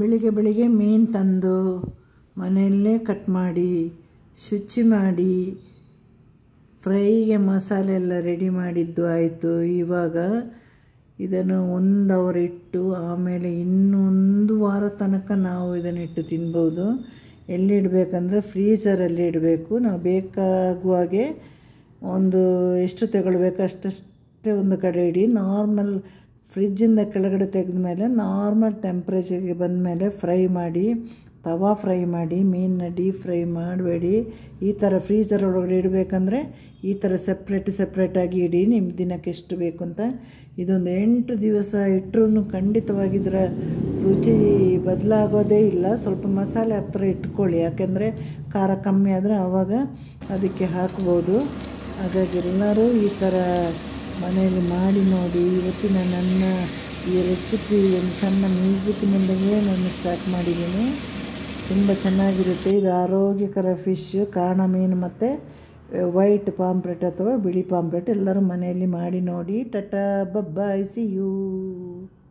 ಬೆಳಿಗ್ಗೆ ಮೀನು ತಂದು ಮನೆಯಲ್ಲೇ ಕಟ್ ಮಾಡಿ ಶುಚಿ ಮಾಡಿ ಫ್ರೈಗೆ ಮಸಾಲೆ ಎಲ್ಲ ರೆಡಿ ಮಾಡಿದ್ದು ಆಯಿತು. ಇವಾಗ ಇದನ್ನು 1 ಅವರ್ ಇಟ್ಟು ಆಮೇಲೆ ಇನ್ನೊಂದು ವಾರ ತನಕ ನಾವು ಇದನ್ನಿಟ್ಟು ತಿನ್ಬೋದು. ಎಲ್ಲಿಡಬೇಕಂದ್ರೆ ಫ್ರೀಝರಲ್ಲಿ ಇಡಬೇಕು. ನಾವು ಬೇಕಾಗುವಾಗೆ ಎಷ್ಟು ತಗೊಳ್ಬೇಕು ಅಷ್ಟೇ ಒಂದು ಕಡೆ ಇಡಿ. ನಾರ್ಮಲ್ ಫ್ರಿಜ್ಜಿಂದ ಕೆಳಗಡೆ ತೆಗೆದ ಮೇಲೆ ನಾರ್ಮಲ್ ಟೆಂಪ್ರೇಚರ್ಗೆ ಬಂದ ಮೇಲೆ ಫ್ರೈ ಮಾಡಿ, ತವಾ ಫ್ರೈ ಮಾಡಿ, ಮೀನನ್ನ ಡೀಪ್ ಫ್ರೈ ಮಾಡಬೇಡಿ. ಈ ಥರ ಫ್ರೀಝರ್ ಒಳಗಡೆ ಇಡಬೇಕಂದ್ರೆ ಈ ಥರ ಸಪ್ರೇಟಾಗಿ ಇಡಿ, ನಿಮ್ಮ ದಿನಕ್ಕೆ ಎಷ್ಟು ಬೇಕು ಅಂತ. ಇದೊಂದು 8 ದಿವಸ ಇಟ್ಟರೂ ಖಂಡಿತವಾಗಿ ಇದರ ರುಚಿ ಬದಲಾಗೋದೇ ಇಲ್ಲ. ಸ್ವಲ್ಪ ಮಸಾಲೆ ಹತ್ತಿರ ಇಟ್ಕೊಳ್ಳಿ, ಯಾಕೆಂದರೆ ಖಾರ ಕಮ್ಮಿ ಆದರೆ ಆವಾಗ ಅದಕ್ಕೆ ಹಾಕ್ಬೋದು. ಹಾಗಾಗಿ ಎಲ್ಲರೂ ಈ ಥರ ಮನೆಯಲ್ಲಿ ಮಾಡಿ ನೋಡಿ. ಇವತ್ತಿನ ನನ್ನ ಈ ರೆಸಿಪಿ ಒಂದು ಸಣ್ಣ ಮ್ಯೂಸಿಕ್ನೊಂದಿಗೆ ನಾನು ಸ್ಟಾರ್ಟ್ ಮಾಡಿದ್ದೀನಿ. ತುಂಬ ಚೆನ್ನಾಗಿರುತ್ತೆ. ಇದು ಆರೋಗ್ಯಕರ ಫಿಶ್, ಕಾಣ ಮೀನು ಮತ್ತು ವೈಟ್ ಪಾಂಪ್ಲೆಟ್ ಅಥವಾ ಬಿಳಿ ಪಾಂಪ್ಲೆಟ್ ಎಲ್ಲರೂ ಮನೆಯಲ್ಲಿ ಮಾಡಿ ನೋಡಿ. Ta-ta, bye, see you.